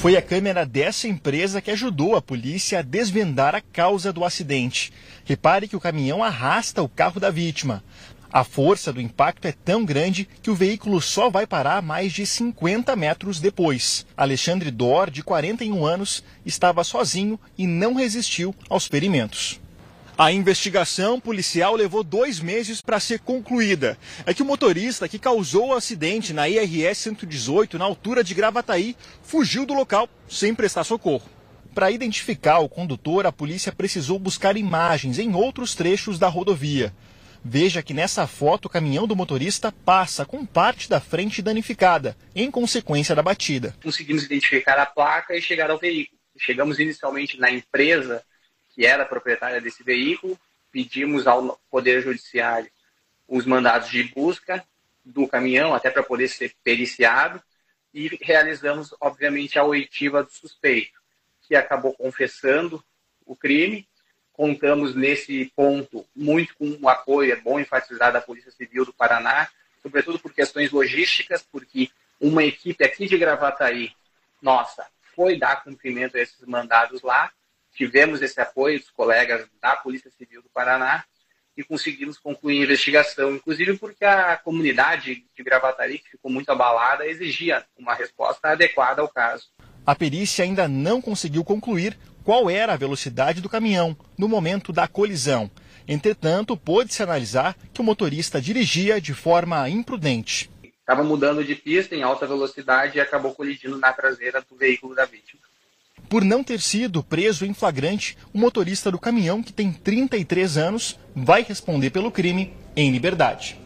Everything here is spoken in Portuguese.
Foi a câmera dessa empresa que ajudou a polícia a desvendar a causa do acidente. Repare que o caminhão arrasta o carro da vítima. A força do impacto é tão grande que o veículo só vai parar mais de 50 metros depois. Alexandre Dor, de 41 anos, estava sozinho e não resistiu aos ferimentos. A investigação policial levou 2 meses para ser concluída. É que o motorista que causou o acidente na IRS 118, na altura de Gravataí, fugiu do local sem prestar socorro. Para identificar o condutor, a polícia precisou buscar imagens em outros trechos da rodovia. Veja que nessa foto o caminhão do motorista passa com parte da frente danificada, em consequência da batida. Conseguimos identificar a placa e chegar ao veículo. Chegamos inicialmente na empresa que era proprietária desse veículo, pedimos ao Poder Judiciário os mandados de busca do caminhão, até para poder ser periciado, e realizamos, obviamente, a oitiva do suspeito, que acabou confessando o crime. Contamos nesse ponto muito com o apoio, é bom enfatizar, da Polícia Civil do Paraná, sobretudo por questões logísticas, porque uma equipe aqui de Gravataí, nossa, foi dar cumprimento a esses mandados lá. Tivemos esse apoio dos colegas da Polícia Civil do Paraná e conseguimos concluir a investigação, inclusive porque a comunidade de Gravataí, que ficou muito abalada, exigia uma resposta adequada ao caso. A perícia ainda não conseguiu concluir qual era a velocidade do caminhão no momento da colisão. Entretanto, pôde-se analisar que o motorista dirigia de forma imprudente. Estava mudando de pista em alta velocidade e acabou colidindo na traseira do veículo da vítima. Por não ter sido preso em flagrante, o motorista do caminhão, que tem 33 anos, vai responder pelo crime em liberdade.